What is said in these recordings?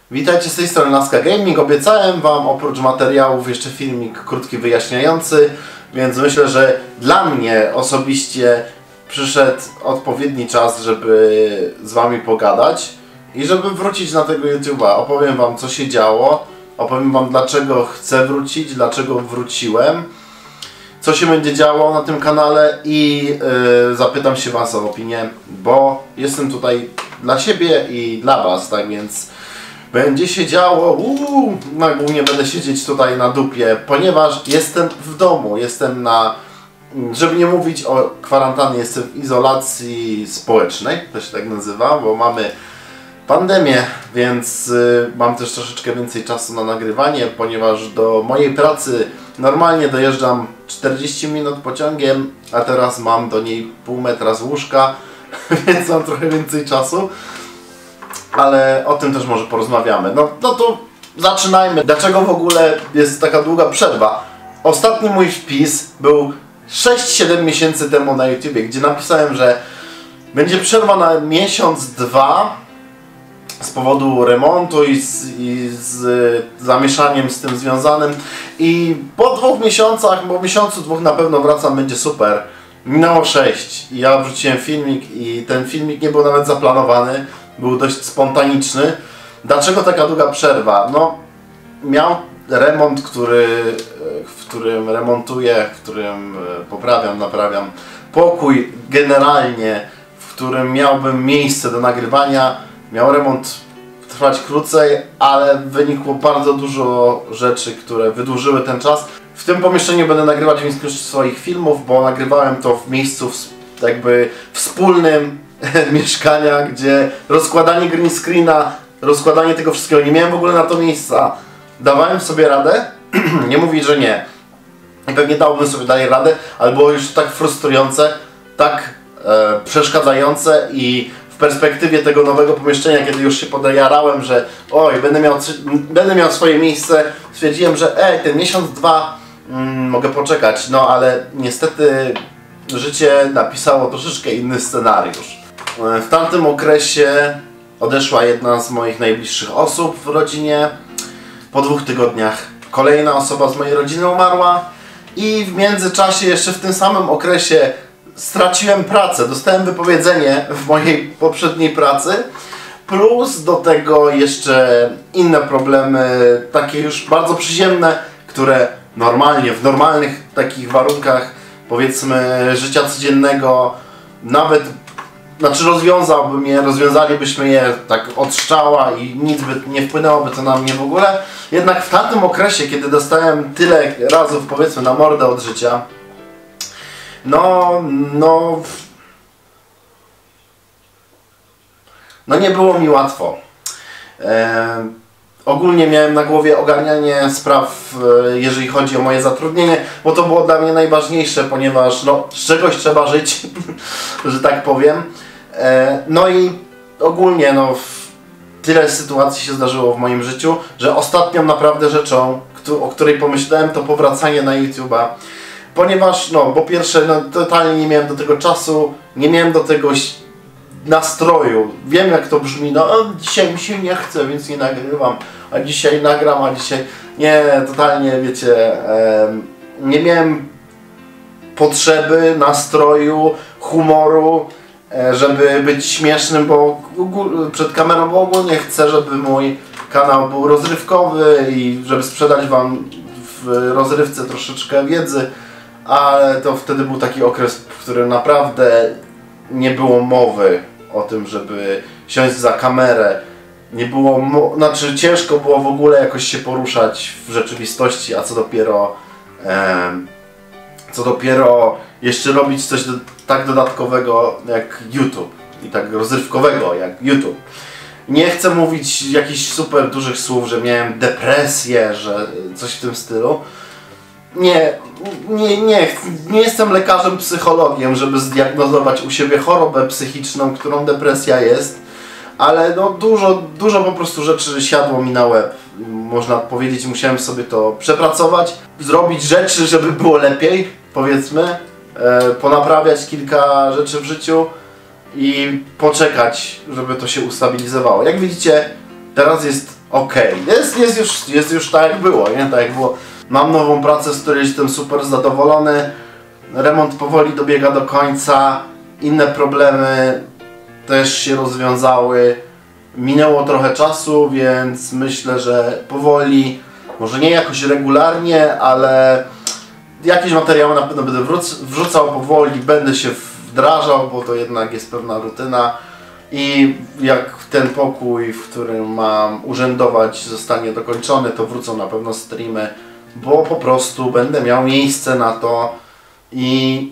Witajcie, z tej strony Laska Gaming. Obiecałem Wam oprócz materiałów jeszcze filmik krótki wyjaśniający, więc myślę, że dla mnie osobiście przyszedł odpowiedni czas, żeby z Wami pogadać i żeby wrócić na tego YouTube'a. Opowiem Wam, co się działo, opowiem Wam, dlaczego chcę wrócić, dlaczego wróciłem, co się będzie działo na tym kanale i zapytam się Was o opinię, bo jestem tutaj dla siebie i dla Was, tak więc będzie się działo, głównie będę siedzieć tutaj na dupie, ponieważ jestem w domu, jestem żeby nie mówić o kwarantannie, jestem w izolacji społecznej, to się tak nazywa, bo mamy pandemię, więc mam też troszeczkę więcej czasu na nagrywanie, ponieważ do mojej pracy normalnie dojeżdżam 40 minut pociągiem, a teraz mam do niej pół metra z łóżka, więc mam trochę więcej czasu. Ale o tym też może porozmawiamy. No to zaczynajmy. Dlaczego w ogóle jest taka długa przerwa? Ostatni mój wpis był 6-7 miesięcy temu na YouTubie, gdzie napisałem, że będzie przerwa na miesiąc, dwa z powodu remontu i z zamieszaniem z tym związanym. I po 2 miesiącach, po miesiącu, 2 na pewno wracam, będzie super. Minęło 6 i ja wrzuciłem filmik i ten filmik nie był nawet zaplanowany. Był dość spontaniczny. Dlaczego taka długa przerwa? No, miał remont, w którym remontuję, w którym poprawiam, naprawiam pokój generalnie, w którym miałbym miejsce do nagrywania. Miał remont trwać krócej, ale wynikło bardzo dużo rzeczy, które wydłużyły ten czas. W tym pomieszczeniu będę nagrywać większość swoich filmów, bo nagrywałem to w miejscu jakby wspólnym mieszkania, gdzie rozkładanie green screena, rozkładanie tego wszystkiego, nie miałem w ogóle na to miejsca. Dawałem sobie radę, nie mówię, że nie. I pewnie dałbym sobie dalej radę, ale było już tak frustrujące, tak przeszkadzające i w perspektywie tego nowego pomieszczenia, kiedy już się podejarałem, że oj, będę miał swoje miejsce, stwierdziłem, że ten miesiąc, 2 mogę poczekać, no ale niestety życie napisało troszeczkę inny scenariusz. W tamtym okresie odeszła jedna z moich najbliższych osób w rodzinie. Po 2 tygodniach kolejna osoba z mojej rodziny umarła. I w międzyczasie, jeszcze w tym samym okresie, straciłem pracę. Dostałem wypowiedzenie w mojej poprzedniej pracy. Plus do tego jeszcze inne problemy, takie już bardzo przyziemne, które normalnie, w normalnych takich warunkach, powiedzmy, życia codziennego, nawet, rozwiązalibyśmy je tak od strzała i nic by nie wpłynęłoby to na mnie w ogóle. Jednak w tamtym okresie, kiedy dostałem tyle razów, powiedzmy, na mordę od życia, no nie było mi łatwo. Ogólnie miałem na głowie ogarnianie spraw, jeżeli chodzi o moje zatrudnienie, bo to było dla mnie najważniejsze, ponieważ z czegoś trzeba żyć, że tak powiem. No i ogólnie tyle sytuacji się zdarzyło w moim życiu, że ostatnią naprawdę rzeczą, o której pomyślałem, to powracanie na YouTube'a. Ponieważ, po pierwsze, totalnie nie miałem do tego czasu, nie miałem do tego nastroju. Wiem, jak to brzmi, dzisiaj mi się nie chce, więc nie nagrywam, a dzisiaj nagram, a dzisiaj... Nie, totalnie, wiecie, nie miałem potrzeby, nastroju, humoru, żeby być śmiesznym, bo przed kamerą, bo ogólnie chcę, żeby mój kanał był rozrywkowy i żeby sprzedać Wam w rozrywce troszeczkę wiedzy, ale to wtedy był taki okres, w którym naprawdę nie było mowy o tym, żeby siąść za kamerę. Nie było, ciężko było w ogóle jakoś się poruszać w rzeczywistości, a co dopiero jeszcze robić coś tak dodatkowego jak YouTube i tak rozrywkowego jak YouTube. Nie chcę mówić jakichś super dużych słów, że miałem depresję, że coś w tym stylu. Nie jestem lekarzem, psychologiem, żeby zdiagnozować u siebie chorobę psychiczną, którą depresja jest, ale dużo po prostu rzeczy siadło mi na łeb. Można powiedzieć, musiałem sobie to przepracować, zrobić rzeczy, żeby było lepiej, powiedzmy, ponaprawiać kilka rzeczy w życiu i poczekać, żeby to się ustabilizowało. Jak widzicie, teraz jest okej. Jest już tak jak było, nie? Tak jak było. Mam nową pracę, z której jestem super zadowolony. Remont powoli dobiega do końca. Inne problemy też się rozwiązały. Minęło trochę czasu, więc myślę, że powoli, może nie jakoś regularnie, ale jakieś materiały na pewno będę wrzucał powoli, będę się wdrażał, bo to jednak jest pewna rutyna. I jak ten pokój, w którym mam urzędować, zostanie dokończony, to wrócą na pewno streamy, bo po prostu będę miał miejsce na to i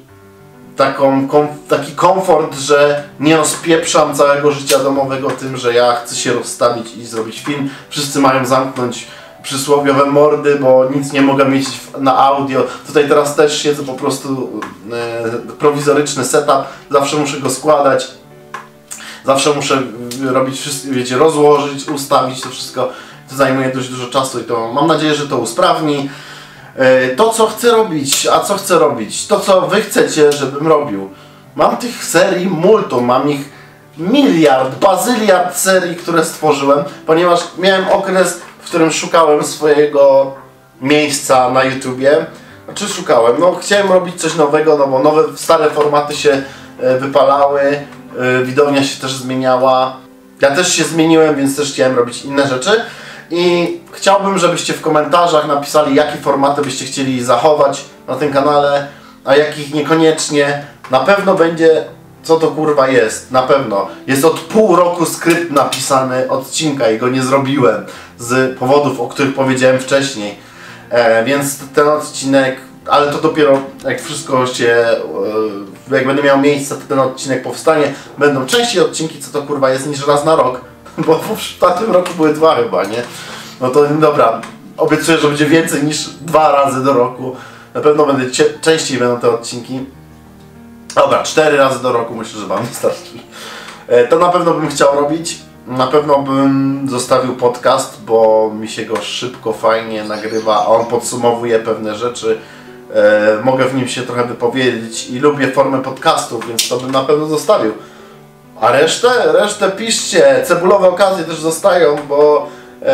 taki komfort, że nie rozpieprzam całego życia domowego tym, że ja chcę się rozstawić i zrobić film. Wszyscy mają zamknąć przysłowiowe mordy, bo nic nie mogę mieć na audio. Tutaj teraz też siedzę po prostu prowizoryczny setup, zawsze muszę go składać. Zawsze muszę robić wszystko, wiecie, rozłożyć, ustawić to wszystko. To zajmuje dość dużo czasu i to mam nadzieję, że to usprawni. To co chcę robić, a co chcę robić? To co wy chcecie, żebym robił. Mam tych serii multum, mam ich miliard, bazyliard serii, które stworzyłem, ponieważ miałem okres, w którym szukałem swojego miejsca na YouTubie. Znaczy szukałem, no chciałem robić coś nowego, no bo stare formaty się wypalały. Widownia się też zmieniała. Ja też się zmieniłem, więc też chciałem robić inne rzeczy. I chciałbym, żebyście w komentarzach napisali, jakie formaty byście chcieli zachować na tym kanale, a jakich niekoniecznie. Na pewno będzie, co to kurwa jest, na pewno. Jest od pół roku skrypt napisany odcinka i go nie zrobiłem z powodów, o których powiedziałem wcześniej. Więc ten odcinek, ale to dopiero jak wszystko się, jak będę miał miejsce, to ten odcinek powstanie. Będą częściej odcinki, co to kurwa jest, niż raz na rok. Bo w tamtym roku były 2 chyba, nie? No to dobra, obiecuję, że będzie więcej niż 2 razy do roku. Na pewno częściej będą te odcinki. Dobra, 4 razy do roku myślę, że wam wystarczy. To na pewno bym chciał robić. Na pewno bym zostawił podcast, bo mi się go szybko, fajnie nagrywa, a on podsumowuje pewne rzeczy. Mogę w nim się trochę wypowiedzieć i lubię formę podcastów, więc to bym na pewno zostawił. A resztę piszcie, cebulowe okazje też zostają, bo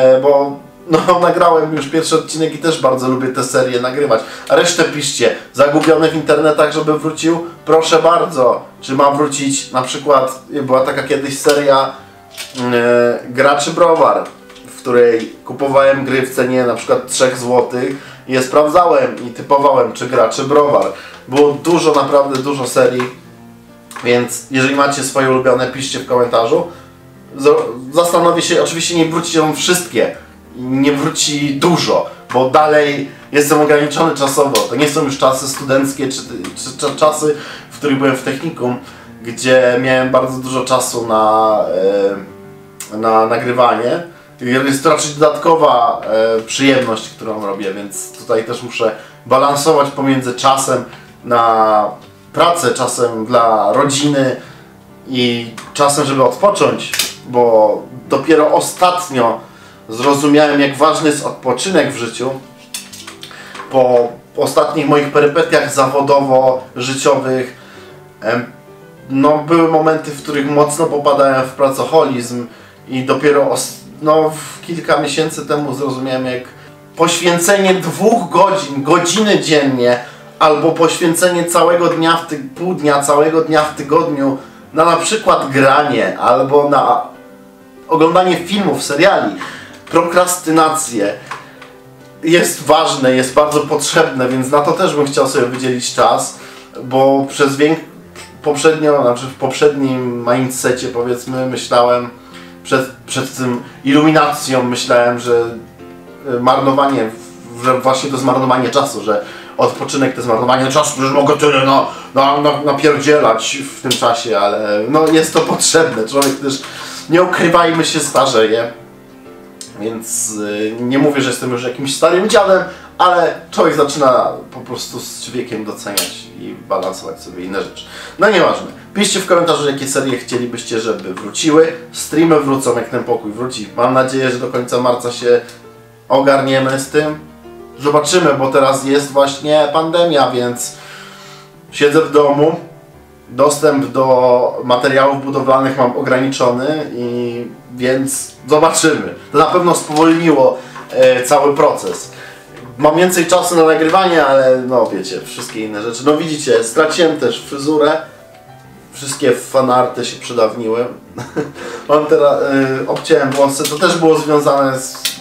no, nagrałem już pierwszy odcinek i też bardzo lubię tę serię nagrywać. A resztę piszcie, zagubione w internetach, żeby wrócił, proszę bardzo. Czy ma wrócić, na przykład była taka kiedyś seria Graczy Browar, w której kupowałem gry w cenie na przykład 3 zł i je sprawdzałem i typowałem, czy Graczy Browar. Było dużo, naprawdę dużo serii. Więc jeżeli macie swoje ulubione, piszcie w komentarzu. Zastanowię się, oczywiście nie wrócią wszystkie. Nie wróci dużo, bo dalej jestem ograniczony czasowo. To nie są już czasy studenckie, czy czasy, w których byłem w technikum, gdzie miałem bardzo dużo czasu na nagrywanie. Jest to raczej dodatkowa przyjemność, którą robię, więc tutaj też muszę balansować pomiędzy czasem na pracę, czasem dla rodziny i czasem, żeby odpocząć, bo dopiero ostatnio zrozumiałem, jak ważny jest odpoczynek w życiu. Po ostatnich moich perypetiach zawodowo-życiowych no, były momenty, w których mocno popadałem w pracoholizm i dopiero w kilka miesięcy temu zrozumiałem, jak poświęcenie 2 godziny dziennie albo poświęcenie całego dnia, pół dnia, całego dnia w tygodniu na przykład granie albo na oglądanie filmów, seriali, prokrastynację jest ważne, jest bardzo potrzebne, więc na to też bym chciał sobie wydzielić czas, bo w poprzednim mindsetie, powiedzmy, myślałem, przed tym iluminacją myślałem, że właśnie to zmarnowanie czasu, że odpoczynek to zmarnowanie czasu, że mogę tyle napierdzielać w tym czasie, ale no jest to potrzebne. Człowiek też, nie ukrywajmy się, starzeje. Więc nie mówię, że jestem już jakimś starym dziadem, ale człowiek zaczyna po prostu z wiekiem doceniać i balansować sobie inne rzeczy. No nieważne. Piszcie w komentarzu, jakie serie chcielibyście, żeby wróciły. Streamy wrócą, jak ten pokój wróci. Mam nadzieję, że do końca marca się ogarniemy z tym. Zobaczymy, bo teraz jest właśnie pandemia, więc siedzę w domu. Dostęp do materiałów budowlanych mam ograniczony i więc zobaczymy. To na pewno spowolniło cały proces. Mam więcej czasu na nagrywanie, ale no wiecie, wszystkie inne rzeczy. No widzicie, straciłem też fryzurę. Wszystkie fanarty się przedawniły. Mam teraz, obciąłem włosy, to też było związane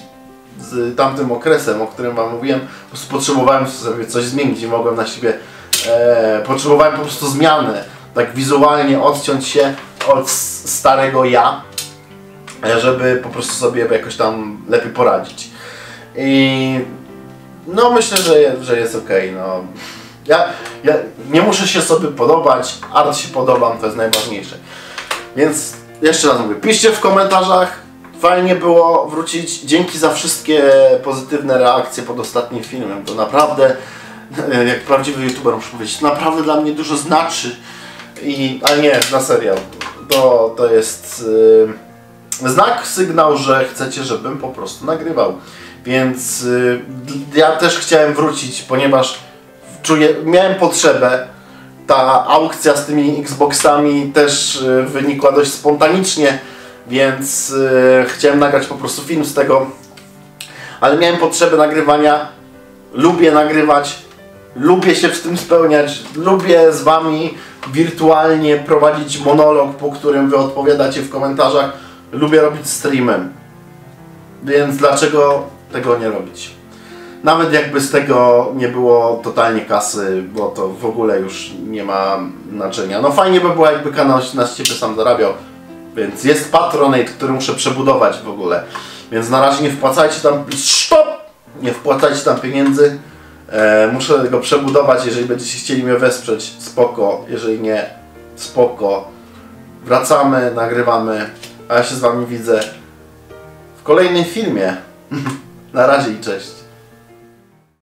z tamtym okresem, o którym wam mówiłem. Po prostu potrzebowałem sobie coś zmienić i mogłem na siebie, potrzebowałem po prostu zmiany. Tak wizualnie odciąć się od starego ja, żeby po prostu sobie jakoś tam lepiej poradzić. I no myślę, że jest ok. No. Ja nie muszę się sobie podobać, art się podobam, to jest najważniejsze. Więc jeszcze raz mówię, piszcie w komentarzach, fajnie było wrócić, dzięki za wszystkie pozytywne reakcje pod ostatnim filmem, to naprawdę, jak prawdziwy youtuber muszę powiedzieć, naprawdę dla mnie dużo znaczy. Ale nie, na serio, to jest znak, sygnał, że chcecie, żebym po prostu nagrywał. Więc ja też chciałem wrócić, ponieważ miałem potrzebę. Ta aukcja z tymi Xboxami też wynikła dość spontanicznie, więc chciałem nagrać po prostu film z tego. Ale miałem potrzebę nagrywania, lubię nagrywać, lubię się w tym spełniać, lubię z wami wirtualnie prowadzić monolog, po którym wy odpowiadacie w komentarzach. Lubię robić streamem, więc dlaczego tego nie robić? Nawet jakby z tego nie było totalnie kasy, bo to w ogóle już nie ma znaczenia. No fajnie by było, jakby kanał na siebie sam zarabiał, więc jest Patronate, który muszę przebudować w ogóle. Więc na razie nie wpłacajcie tam, stop! Nie wpłacajcie tam pieniędzy. Muszę go przebudować, jeżeli będziecie chcieli mnie wesprzeć, spoko, jeżeli nie, spoko. Wracamy, nagrywamy, a ja się z wami widzę w kolejnym filmie. Na razie i cześć.